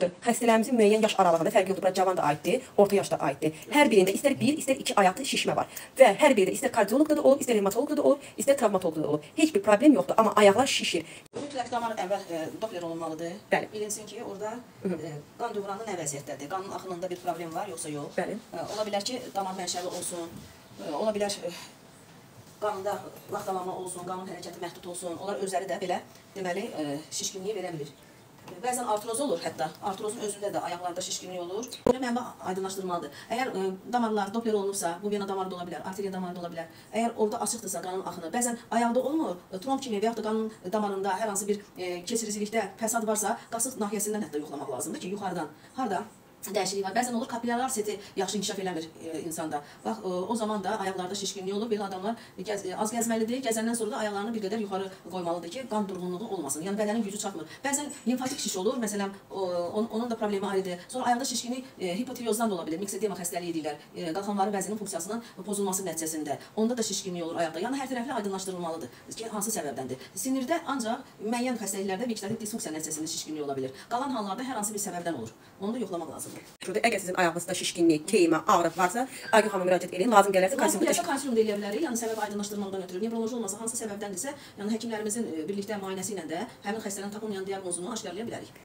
yoxdur. Xəstələrimizin müəyyən yaş aralığında fərqi yoxdur. Bura cavan da aiddir, orta yaşda aiddir. Hər birində istər bir, istər iki ayaqda şişmə var. Və hər birində istər kardioloqda da olub, istər revmatoloqda da olub, istər travmatoloqda da olub. Heç bir problem yoxdur, amma ayaqlar şişir. Mütləq damar əvvəl Doppler olunmalıdır. Bəli. Bilinsin ki, orada qan dövranı nə vəziyyətdədir? Qanın axınında bir problem var, yoxsa yox? Bəli. Ola bilər ki, damar mənşəli olsun, ola bilər qanında laxtalanma olsun, qanın hərəkəti məhdud olsun. Onlar özləri də belə deməli şişkinliyi verə bilir. Bəzən artroz olur hətta. Artrozun özündə də ayaqlarda şişkinlik olur. Belə mənbə aydınlaşdırmalıdır. Əgər damarlar Doppler olunubsa, bu vena damarı da ola bilər, arteriya damarı da ola bilər. Əgər orada açıqdırsa qanın axını, bəzən ayaqda olmur, tromb kimi və yaxud da qanın damarında hər hansı bir keçiricilikdə fəsad varsa, qasıq nahiyəsindən hətta yoxlamaq lazımdır ki, yuxarıdan harda dəyişiklik var. Bəzən olur kapilyar seti yaxşı inkişaf eləmir insanda. Bax, o zaman da ayaqlarda şişkinlik olur. Belə adamlar az gəzməlidir. Gəzəndən sonra da ayaqlarını bir qədər yuxarı qoymalıdır ki, qan durğunluğu olmasın. Yəni bədənin gücü çatmır. Bəzən limfatik şiş olur. Məsələn, onun da problemi ayrıdır. Sonra ayaqda şişkinlik hipotireozdan da ola bilər. Miksedema xəstəliyi deyirlər. Qalxanvarı vəzinin funksiyasının pozulması nəticəsində. Onda da şişkinlik olur ayaqda. Yəni hər tərəfli aydınlaşdırılmalıdır ki, hansı səbəbdəndir. Sinirdə ancaq müəyyən xəstəliklərdə vegetativ disfunksiya nəticəsində şişkinlik ola bilər. Qalan hallarda hər hansı bir səbəbdən olur. Onu da yoxlamaq lazımdır. Şurada əgər sizin ayağınızda şişkinlik, keymə, ağrı varsa, Aygün xanıma müraciət edin. Lazım gələrsə kalsium da eləyə bilərik. Yəni səbəb aydınlaşdırmaqdan ötürü. Nevroloji olmasa hansı səbəbdəndirsə, yəni həkimlərimizin birlikdə müayinəsi ilə də həmin xəstələrin tapılmayan diaqnozunu aşkarlaya bilərik.